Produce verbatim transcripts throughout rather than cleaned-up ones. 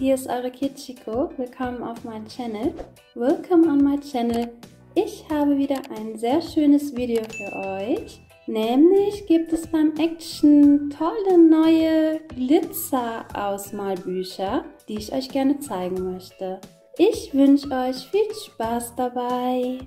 hier ist eure Kitschiko. Willkommen auf meinem Channel. Welcome on my channel. Ich habe wieder ein sehr schönes Video für euch. Nämlich gibt es beim Action tolle neue Glitzer-Ausmalbücher, die ich euch gerne zeigen möchte. Ich wünsche euch viel Spaß dabei.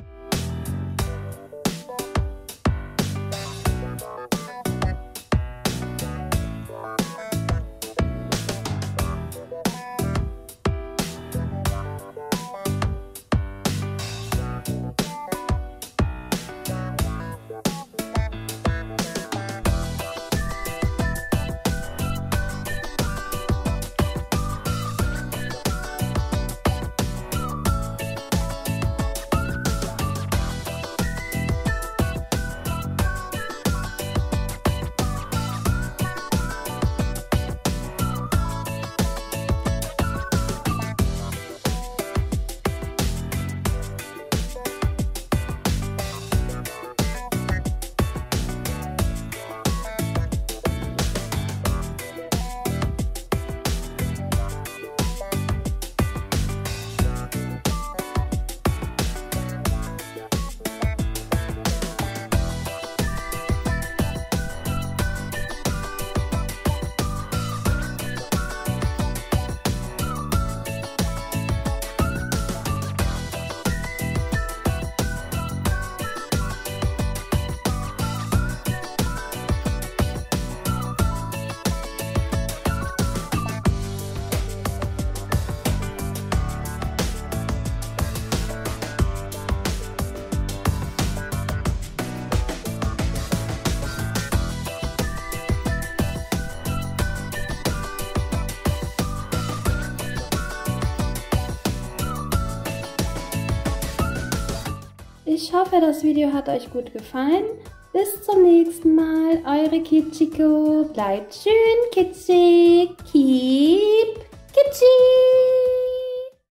Ich hoffe, das Video hat euch gut gefallen. Bis zum nächsten Mal, eure Kitschiko. Bleibt schön kitschig.